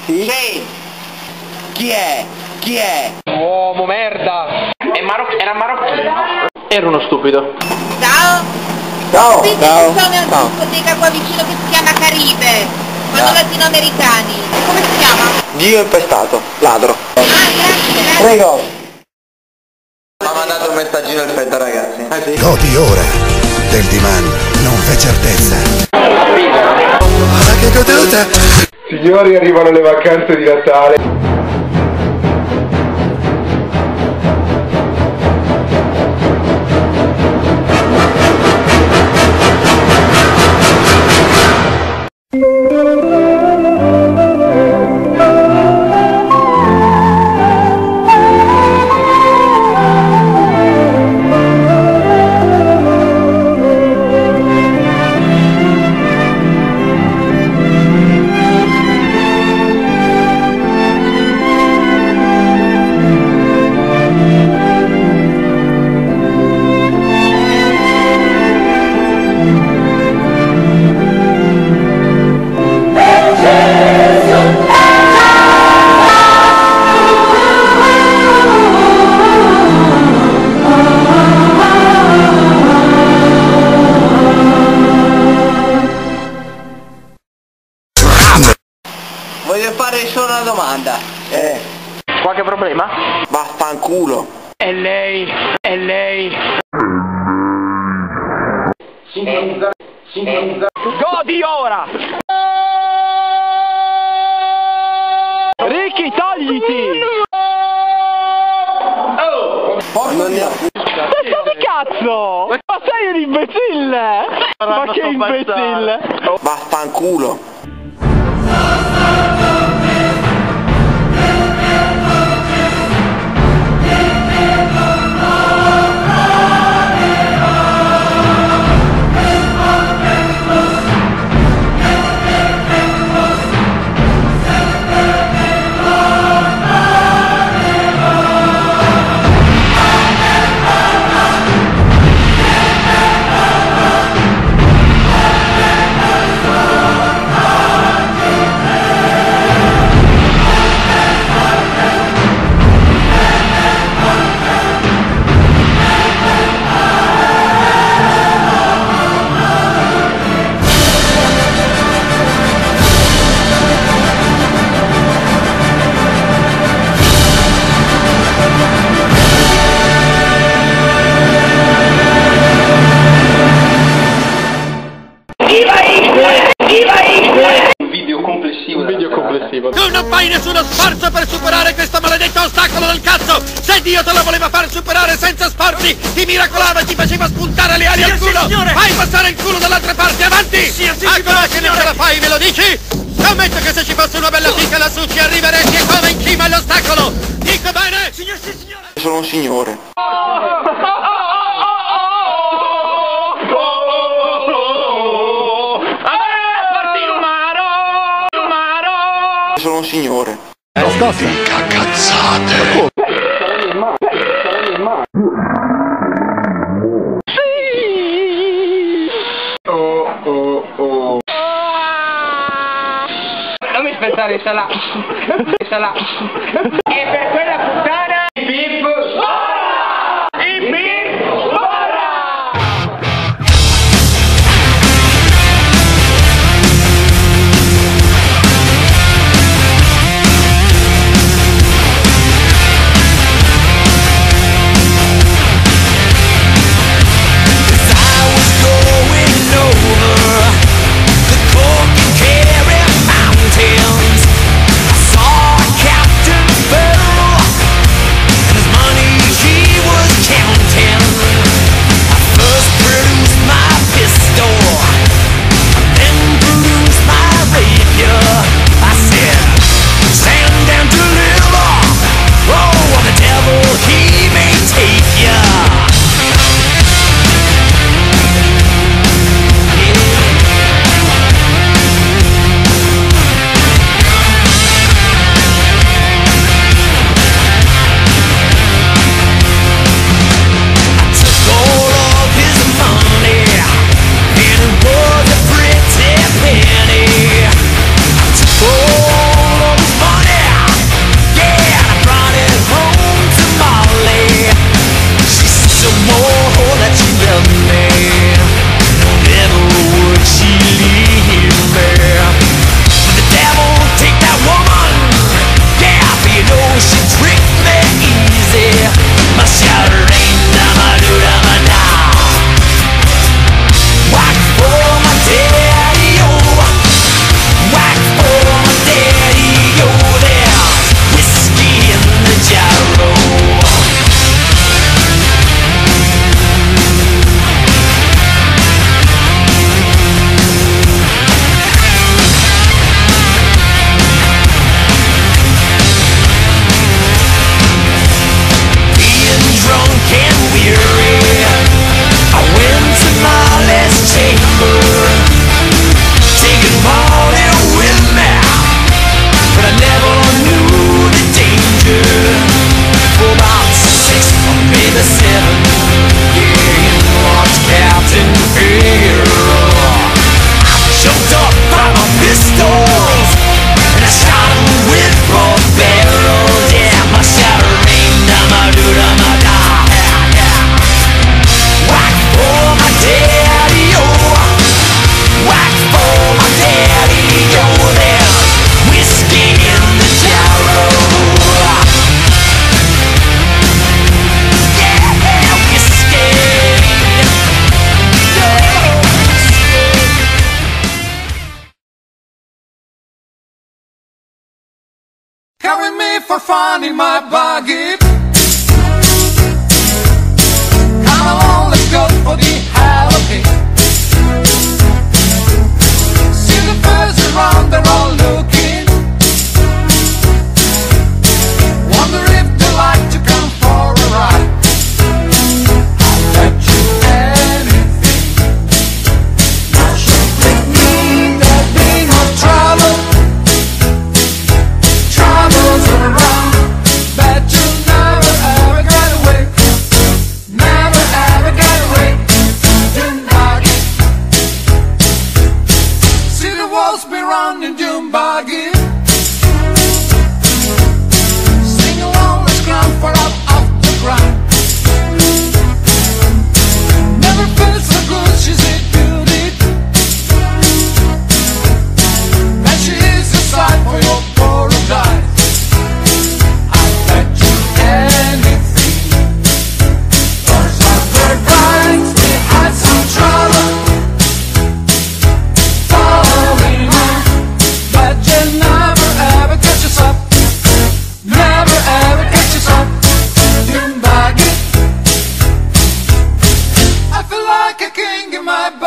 Sì? Sì. Chi è? Chi è? Uomo merda! Era marocchino. Ero uno stupido. Ciao! Ciao! Qui Ciao! ci sono una discoteca qua vicino che si chiama Caribe. Sono latinoamericani. Come si chiama? Dio impestato, ladro. Ah, grazie. Prego! Mi ha mandato un messaggino perfetto, ragazzi. Sì. Godi ora del Diman, non c'è certezza. Ah, che goduta! Signori, arrivano le vacanze di Natale. Voglio fare solo una domanda. Qualche problema? Vaffanculo. È lei. Godi ora! Ricky, togliti! Non ne ho... Testa di cazzo! Ma sei un imbecille! Ma che imbecille! Vaffanculo. Un video complessivo. Tu non fai nessuno sforzo per superare questo maledetto ostacolo del cazzo! Se Dio te lo voleva far superare senza sforzi, ti miracolava e ti faceva spuntare le ali al culo! Fai passare il culo dall'altra parte, avanti! Ancora che non ce la fai, me lo dici? Scommetto che se ci fosse una bella fica lassù ci arriveresti come in cima all'ostacolo! Dico bene? Signor, sì, signore! Sono un signore. Sono un signore. Cacazzate! Non mi aspettare, sarà. E per quella puttana i bip ora! I bip ora! Mountains, I saw a captain fell fun in my buggy. Come along, let's go for the Halloween. See the birds around, they're all looking. Wonder if they like to come for a ride. I'll bet you anything. Now she'll with me, there'll be no trouble. Trouble's around, bet you'll never ever get away. Never ever get away. Dune-buggy. See the walls be running, Dune-buggy. Sing along, let's climb far up off the ground. Never felt so good, she's a beauty. And she is a sight for your paradise. I'll bet you anything. First of their kinds, we had some trouble. Falling on, but you'll never ever catch us up. Never ever catch us up. Dune-buggy. I feel like a king in my body.